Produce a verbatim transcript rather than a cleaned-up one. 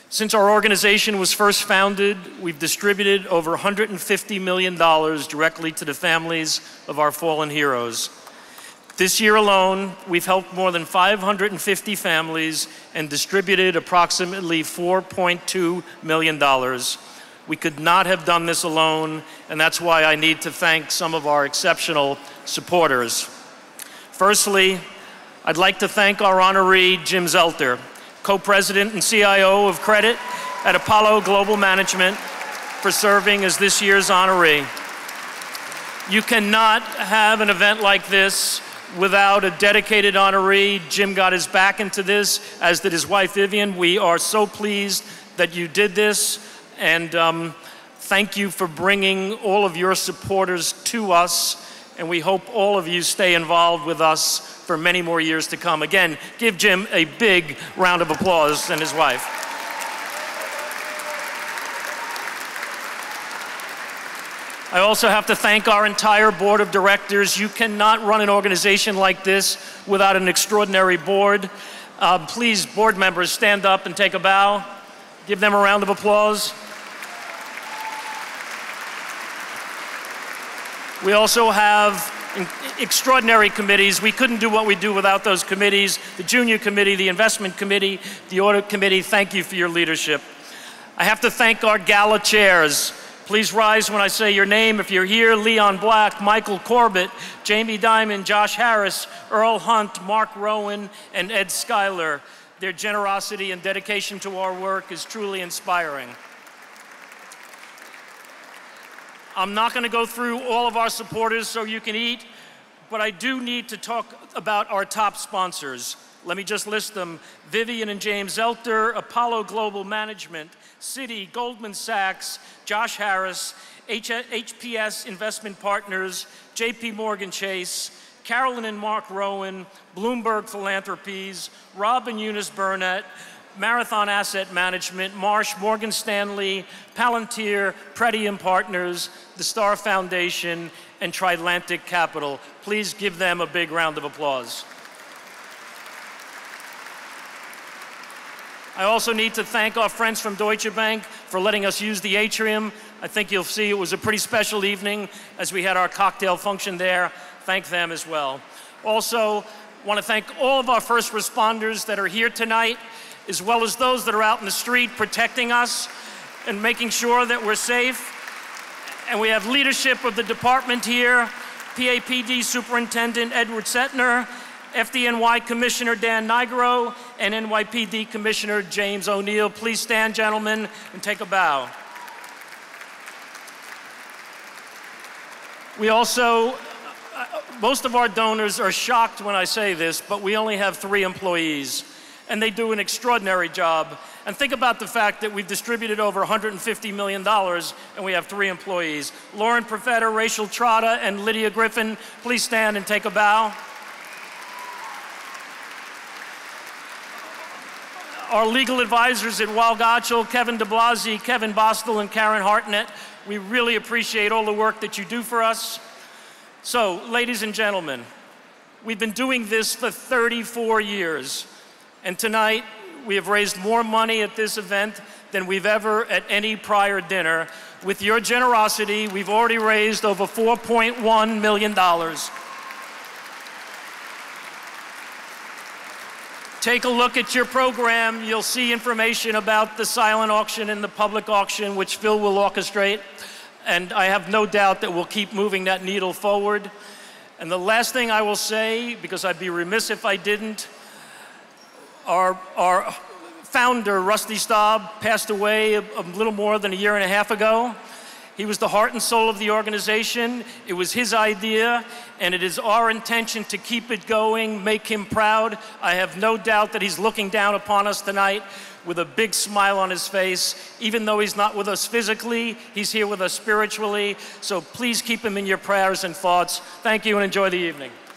Since our organization was first founded, we've distributed over one hundred fifty million dollars directly to the families of our fallen heroes. This year alone, we've helped more than five hundred fifty families and distributed approximately four point two million dollars. We could not have done this alone, and that's why I need to thank some of our exceptional supporters. Firstly, I'd like to thank our honoree, Jim Zelter, co-president and C I O of credit at Apollo Global Management, for serving as this year's honoree. You cannot have an event like this without a dedicated honoree. Jim got his back into this, as did his wife, Vivian. We are so pleased that you did this, and um, thank you for bringing all of your supporters to us, and we hope all of you stay involved with us for many more years to come. Again, give Jim a big round of applause, and his wife. I also have to thank our entire board of directors. You cannot run an organization like this without an extraordinary board. Uh, please, board members, stand up and take a bow. Give them a round of applause. We also have extraordinary committees. We couldn't do what we do without those committees. The Junior Committee, the Investment Committee, the Audit Committee, thank you for your leadership. I have to thank our Gala chairs. Please rise when I say your name. If you're here, Leon Black, Michael Corbett, Jamie Dimon, Josh Harris, Earl Hunt, Mark Rowan, and Ed Schuyler. Their generosity and dedication to our work is truly inspiring. I'm not going to go through all of our supporters so you can eat, but I do need to talk about our top sponsors. Let me just list them: Vivian and James Zelter, Apollo Global Management, Citi, Goldman Sachs, Josh Harris, H P S Investment Partners, J P Morgan Chase, Carolyn and Mark Rowan, Bloomberg Philanthropies, Rob and Eunice Burnett, Marathon Asset Management, Marsh, Morgan Stanley, Palantir, Pretium Partners, the Star Foundation, and Trilantic Capital. Please give them a big round of applause. I also need to thank our friends from Deutsche Bank for letting us use the atrium. I think you'll see it was a pretty special evening as we had our cocktail function there. Thank them as well. Also, want to thank all of our first responders that are here tonight, as well as those that are out in the street protecting us and making sure that we're safe. And we have leadership of the department here: P A P D Superintendent Edward Setner, F D N Y Commissioner Dan Nigro, and N Y P D Commissioner James O'Neill. Please stand, gentlemen, and take a bow. We also, uh, most of our donors are shocked when I say this, but we only have three employees, and they do an extraordinary job. And think about the fact that we've distributed over one hundred fifty million dollars, and we have three employees. Lauren Profeta, Rachel Trotta, and Lydia Griffin, please stand and take a bow. Our legal advisors at Weil Gotshal, Kevin de Blasi, Kevin Bostel, and Karen Hartnett, we really appreciate all the work that you do for us. So, ladies and gentlemen, we've been doing this for thirty-four years, and tonight we have raised more money at this event than we've ever at any prior dinner. With your generosity, we've already raised over four point one million dollars. Take a look at your program. You'll see information about the silent auction and the public auction, which Phil will orchestrate. And I have no doubt that we'll keep moving that needle forward. And the last thing I will say, because I'd be remiss if I didn't, our, our founder, Rusty Staub, passed away a, a little more than a year and a half ago. He was the heart and soul of the organization. It was his idea, and it is our intention to keep it going, make him proud. I have no doubt that he's looking down upon us tonight with a big smile on his face. Even though he's not with us physically, he's here with us spiritually. So please keep him in your prayers and thoughts. Thank you and enjoy the evening.